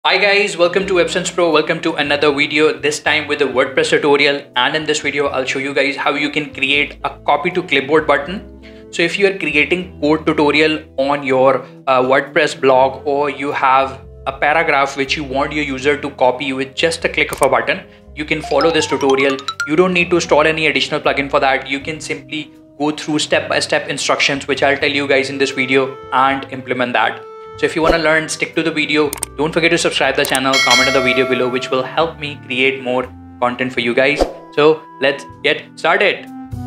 Hi guys, welcome to Websense Pro. Welcome to another video, this time with a WordPress tutorial. And in this video, I'll show you guys how you can create a copy to clipboard button. So if you are creating code tutorial on your WordPress blog, or you have a paragraph which you want your user to copy with just a click of a button, you can follow this tutorial. You don't need to install any additional plugin for that. You can simply go through step-by-step instructions, which I'll tell you guys in this video, and implement that. So if you want to learn, stick to the video. Don't forget to subscribe to the channel, comment on the video below, which will help me create more content for you guys. So let's get started.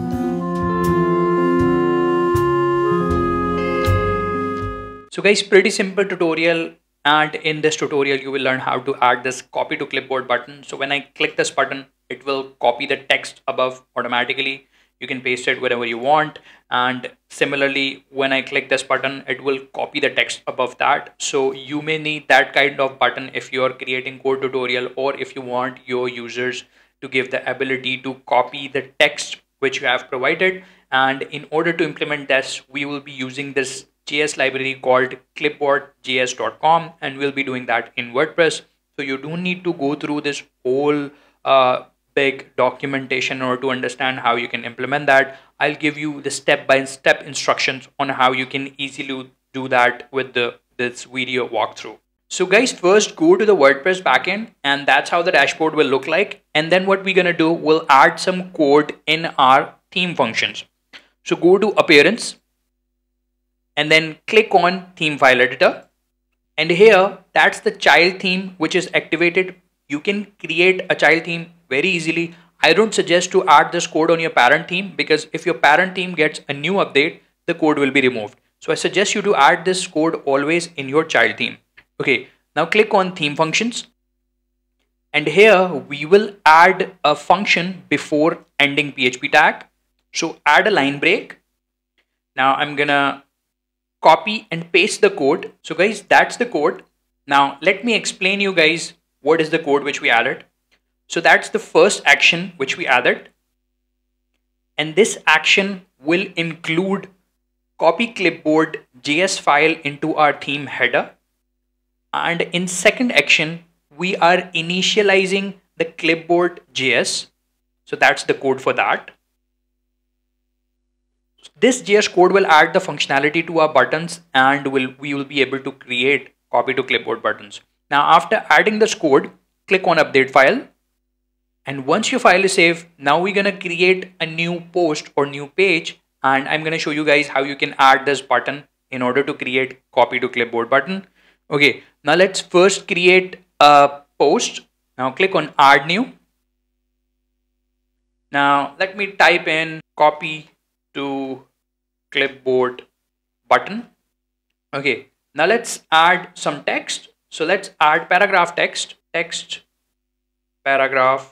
So guys, pretty simple tutorial. And in this tutorial, you will learn how to add this copy to clipboard button. So when I click this button, it will copy the text above automatically. You can paste it wherever you want. And similarly, when I click this button, it will copy the text above that. So you may need that kind of button if you're creating code tutorial, or if you want your users to give the ability to copy the text which you have provided. And in order to implement this, we will be using this JS library called clipboardjs.com, and we'll be doing that in WordPress. So you don't need to go through this whole big documentation in order to understand how you can implement that. I'll give you the step-by-step instructions on how you can easily do that with this video walkthrough. So guys, first go to the WordPress backend, and that's how the dashboard will look like. And then what we're gonna do, we'll add some code in our theme functions. So go to Appearance, and then click on Theme File Editor. And here, that's the child theme which is activated. You can create a child theme very easily. I don't suggest to add this code on your parent theme, because if your parent theme gets a new update, the code will be removed. So I suggest you to add this code always in your child theme. Okay, now click on Theme Functions. And here we will add a function before ending PHP tag. So add a line break. Now I'm gonna copy and paste the code. So guys, that's the code. Now let me explain you guys what is the code which we added. So that's the first action which we added. And this action will include copy clipboard JS file into our theme header. And in second action, we are initializing the clipboard JS. So that's the code for that. This JS code will add the functionality to our buttons, and we will be able to create copy to clipboard buttons. Now after adding this code, click on Update File. And once your file is saved, now we're gonna create a new post or new page, and I'm gonna show you guys how you can add this button in order to create copy to clipboard button. Okay, now let's first create a post. Now click on Add New. Now let me type in copy to clipboard button. Okay, now let's add some text. So let's add paragraph text, paragraph,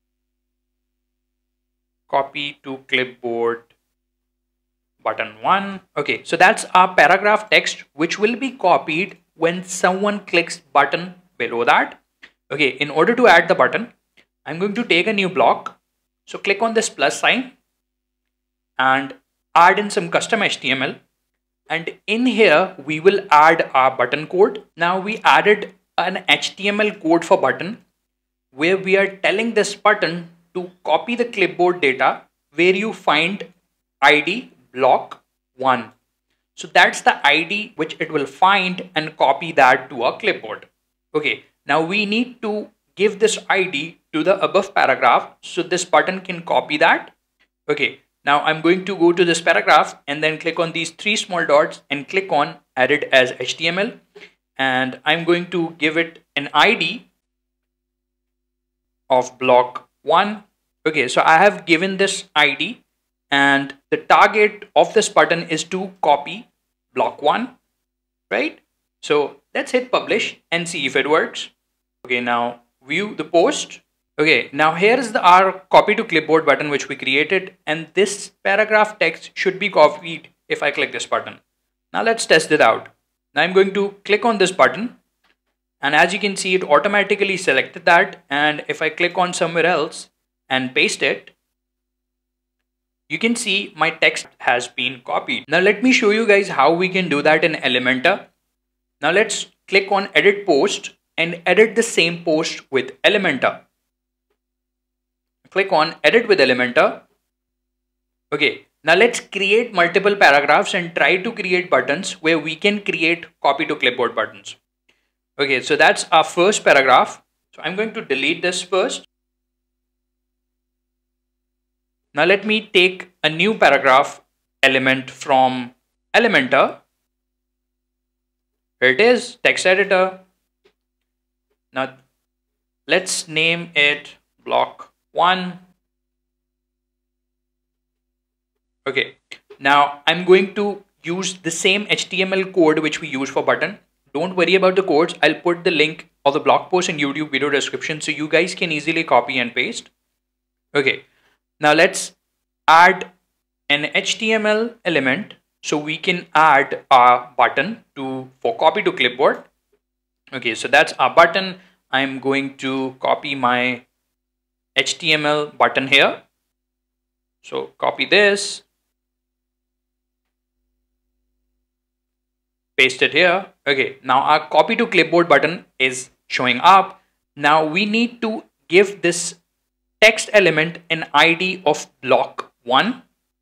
copy to clipboard button 1. Okay, so that's our paragraph text which will be copied when someone clicks button below that. Okay, in order to add the button, I'm going to take a new block. So click on this plus sign and add in some custom HTML. And in here, we will add our button code. Now we added an HTML code for button, where we are telling this button to copy the clipboard data where you find ID block 1. So that's the ID which it will find, and copy that to our clipboard. Okay, now we need to give this ID to the above paragraph so this button can copy that. Okay, now I'm going to go to this paragraph and then click on these 3 small dots and click on Edit as HTML. And I'm going to give it an ID of block 1. Okay, so I have given this ID, and the target of this button is to copy block 1, right? So let's hit publish and see if it works. Okay, now view the post. Okay, now here is our copy to clipboard button which we created, and this paragraph text should be copied if I click this button. Now let's test it out. Now I'm going to click on this button, and as you can see, it automatically selected that. And if I click on somewhere else and paste it, you can see my text has been copied. Now let me show you guys how we can do that in Elementor. Now let's click on Edit Post and edit the same post with Elementor. Click on edit with Elementor. Okay, now let's create multiple paragraphs and try to create buttons where we can create copy to clipboard buttons. Okay, so that's our first paragraph. So I'm going to delete this first. Now let me take a new paragraph element from Elementor. Here it is, text editor. Now let's name it block 1. Okay, now I'm going to use the same HTML code which we use for button. Don't worry about the codes. I'll put the link of the blog post in YouTube video description so you guys can easily copy and paste. Okay, now let's add an HTML element so we can add our button for copy to clipboard. Okay, so that's our button. I'm going to copy my HTML button here. So copy this, paste it here. Okay, now our copy to clipboard button is showing up. Now we need to give this text element an ID of block 1.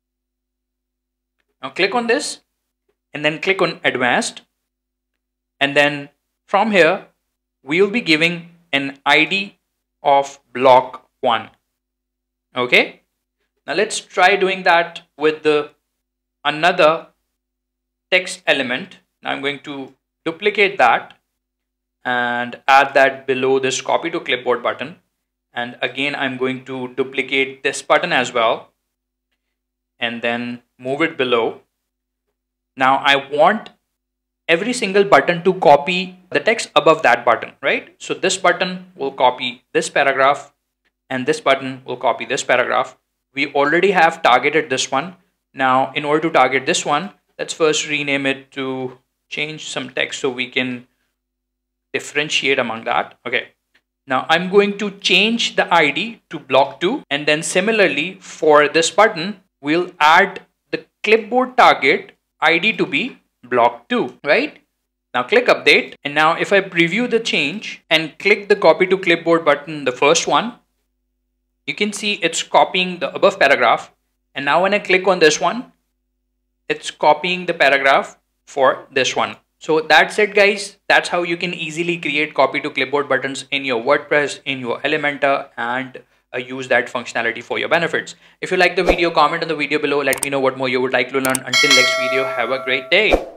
Now click on this and then click on advanced, and then from here we will be giving an ID of block 1. Okay, now let's try doing that with another text element. Now I'm going to duplicate that and add that below this copy to clipboard button. And again, I'm going to duplicate this button as well and then move it below. Now I want every single button to copy the text above that button, right? So this button will copy this paragraph and this button will copy this paragraph. We already have targeted this one. Now in order to target this one, let's first rename it to change some text so we can differentiate among that. Okay. Now I'm going to change the ID to block 2, and then similarly for this button, we'll add the clipboard target ID to be block 2, right? Now click update, and now if I preview the change and click the copy to clipboard button, the first one, you can see it's copying the above paragraph. And now when I click on this one, it's copying the paragraph for this one. So that's it, guys. That's how you can easily create copy to clipboard buttons in your WordPress, in your Elementor, and use that functionality for your benefits. If you like the video, comment on the video below. Let me know what more you would like to learn. Until next video, have a great day.